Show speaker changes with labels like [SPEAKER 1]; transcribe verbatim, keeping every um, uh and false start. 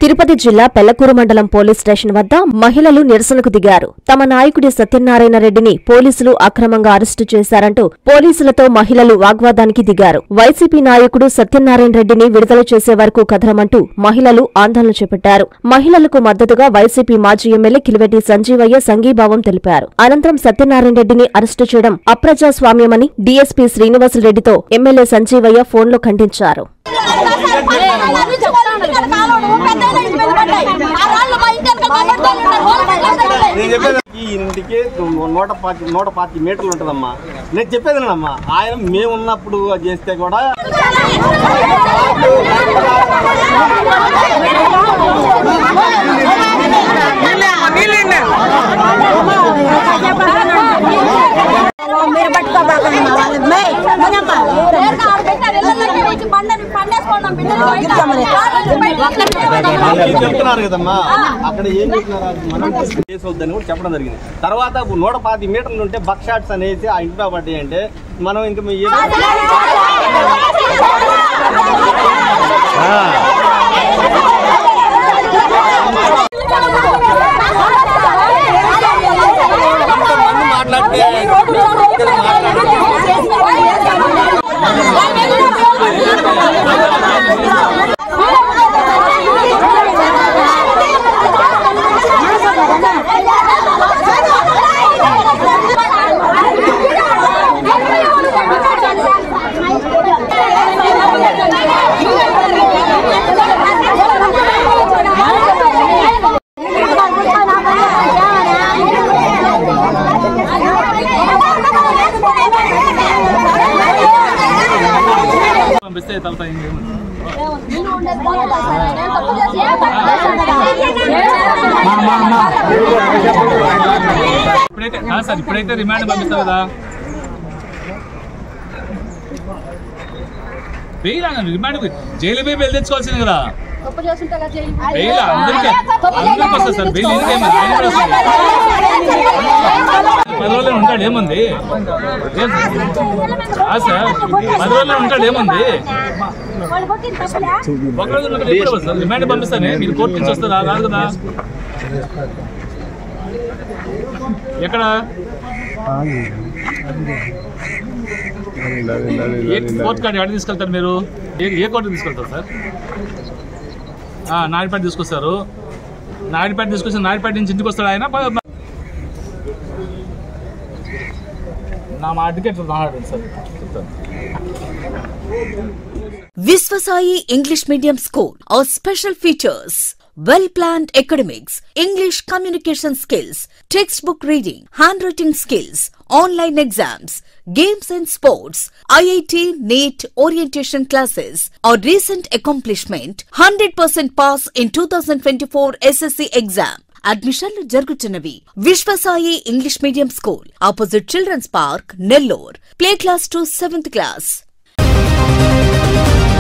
[SPEAKER 1] తిరుపతి జిల్లా పెళ్లకూరు మండలం police station వద్ద మహిళలు నిరసనకు దిగారు. తమ నాయకుడి సత్యనారాయణ రెడ్డిని పోలీసులు అక్రమంగా అరెస్టు చేశారంటూ పోలీసులతో మహిళలు వాగ్వాదానికి దిగారు. వైసీపీ నాయకుడు సత్యనారాయణ రెడ్డిని విడుదల చేసే వరకు కదలమంటూ మహిళలు ఆందోళన చేపట్టారు. మహిళలకు మద్దతుగా వైసీపీ మాజీ ఎమ్మెల్యే కిలివేటి సంజీవయ్య సంఘీభావం తెలిపారు. అనంతరం సత్యనారాయణ రెడ్డిని అరెస్టు చేయడం అప్రజాస్వామ్యమని డీఎస్పీ శ్రీనివాసులరెడ్డితో ఎమ్మెల్యే సంజీవయ్య ఫోన్లో ఖండించారు.
[SPEAKER 2] ఇంటికి నూట పాతి నూట పాతి మీటర్లు ఉంటుందమ్మా. నేను చెప్పేదినమ్మా, ఆయన మేము ఉన్నప్పుడు చేస్తే కూడా చెప్తున్నారు కదమ్మా, అక్కడ ఏం చేస్తున్నారు కూడా చెప్పడం జరిగింది. తర్వాత నూట పాతి మీటర్లు ఉంటే బక్ షాట్స్ అనేసి ఆ ఇంట్లో పడ్డాయి అంటే మనం ఇంకా మాట్లాడితే
[SPEAKER 3] సార్ ఇప్పుడైతే రిమాండ్ పంపిస్తారు కదా, బెయిల్ రిమాండ్ జైలు పోయి బెయిల్ తెచ్చుకోవాల్సింది కదా. బెయిల్ అందరికీ అందరికి వస్తుంది సార్. బెయిల్ ఎందుకు ఏమైంది, ఆయన కూడా వస్తుంది. పది రోజుల్లో ఉంటాడు ఏముంది సార్, పది రోజుల్లో ఉంటాడు ఏముంది. ఒక రోజు ఎప్పుడు వస్తుంది రిమాండ్ పంపిస్తానే, మీరు కోర్టు నుంచి వస్తుందా కాదు కదా. ఎక్కడ ఏ కోర్టు కార్డు ఎక్కడ తీసుకెళ్తారు మీరు, ఏ కోర్టు తీసుకెళ్తారు సార్? నాయుడుపేట తీసుకొస్తారు, నాయుడుపేట తీసుకొచ్చి నాయుడుపేట నుంచి ఇంటికి వస్తాడు ఆయన. నా మా అడ్వకేట్ మాట్లాడండి సార్, చెప్తాను.
[SPEAKER 4] Viswasai English Medium School. Our special features: well-planned academics, English communication skills, textbook reading, handwriting skills, online exams, games and sports, I I T, NEET, orientation classes. Our recent accomplishment: one hundred percent pass in twenty twenty-four S S C exam. అడ్మిషన్లు జరుగుతున్నవి. Vishwasai English medium school, opposite children's park, Nellore. Play class to seventh class.